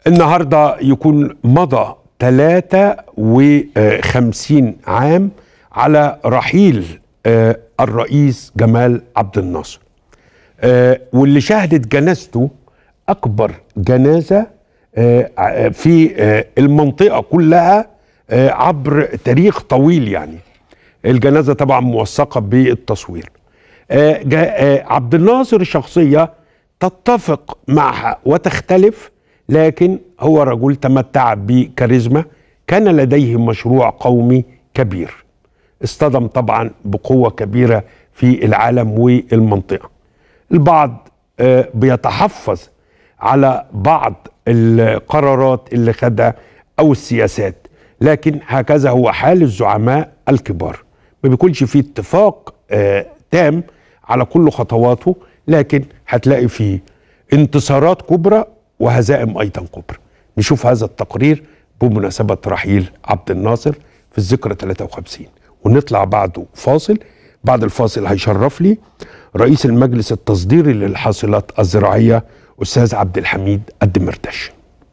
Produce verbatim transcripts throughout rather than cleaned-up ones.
النهارده يكون مضى ثلاثة وخمسين عام على رحيل الرئيس جمال عبد الناصر، واللي شهدت جنازته أكبر جنازة في المنطقة كلها عبر تاريخ طويل. يعني الجنازة طبعا موثقة بالتصوير. عبد الناصر شخصية تتفق معها وتختلف، لكن هو رجل تمتع بكاريزما، كان لديه مشروع قومي كبير، اصطدم طبعا بقوة كبيرة في العالم والمنطقة. البعض بيتحفظ على بعض القرارات اللي خدها أو السياسات، لكن هكذا هو حال الزعماء الكبار، ما بيكونش فيه اتفاق تام على كل خطواته، لكن هتلاقي فيه انتصارات كبرى وهزائم أيضا كبرى. نشوف هذا التقرير بمناسبة رحيل عبد الناصر في الذكرى ثلاثة وخمسين، ونطلع بعده فاصل. بعد الفاصل هيشرف لي رئيس المجلس التصديري للحاصلات الزراعية أستاذ عبد الحميد الدمرداش.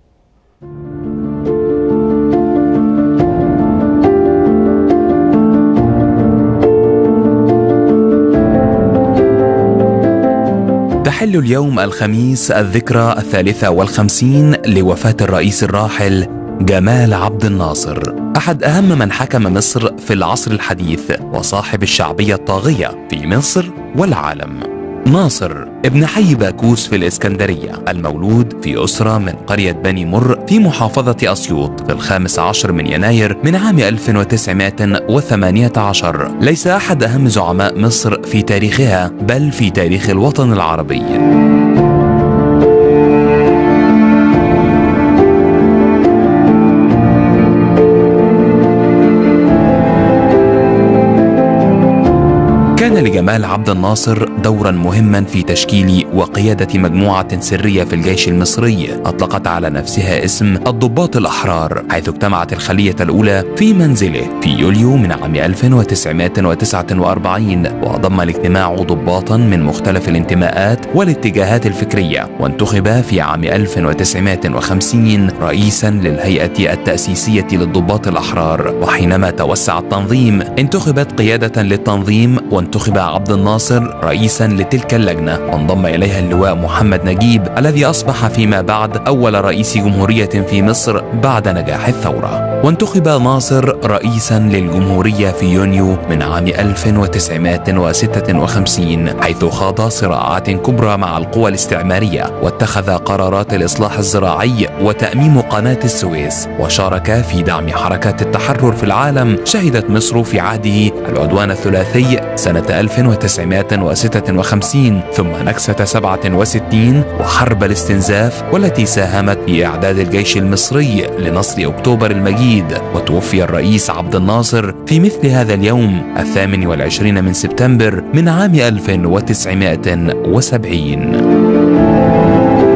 تحل اليوم الخميس الذكرى الثالثة والخمسين لوفاة الرئيس الراحل جمال عبد الناصر، أحد أهم من حكم مصر في العصر الحديث وصاحب الشعبية الطاغية في مصر والعالم. ناصر ابن حي باكوس في الإسكندرية، المولود في أسرة من قرية بني مر في محافظة أسيوط في الخامس عشر من يناير من عام ألف وتسعمائة وثمانية عشر. ليس أحد أهم زعماء مصر في تاريخها، بل في تاريخ الوطن العربي. كان لجمال عبد الناصر دورا مهما في تشكيل وقيادة مجموعة سرية في الجيش المصري أطلقت على نفسها اسم الضباط الأحرار، حيث اجتمعت الخلية الأولى في منزله في يوليو من عام ألف وتسعمائة وتسعة وأربعين، وضم الاجتماع ضباطا من مختلف الانتماءات والاتجاهات الفكرية، وانتخب في عام ألف وتسعمائة وخمسين رئيسا للهيئة التأسيسية للضباط الأحرار. وحينما توسع التنظيم انتخبت قيادة للتنظيم، وانتخب عبد الناصر رئيسا لتلك اللجنة، وانضم إليها اللواء محمد نجيب الذي أصبح فيما بعد أول رئيس جمهورية في مصر بعد نجاح الثورة. وانتخب ناصر رئيسا للجمهورية في يونيو من عام ألف وتسعمائة وستة وخمسين، حيث خاض صراعات كبرى مع القوى الاستعمارية، واتخذ قرارات الإصلاح الزراعي وتأميم قناة السويس، وشارك في دعم حركات التحرر في العالم. شهدت مصر في عهده العدوان الثلاثي سنة ألف وتسعمائة وستة وخمسين، ثم نكسة سبعة وستين وحرب الاستنزاف، والتي ساهمت في إعداد الجيش المصري لنصر أكتوبر المجيد. وتوفي الرئيس عبد الناصر في مثل هذا اليوم الثامن والعشرين من سبتمبر من عام ألف وتسعمائة وسبعين.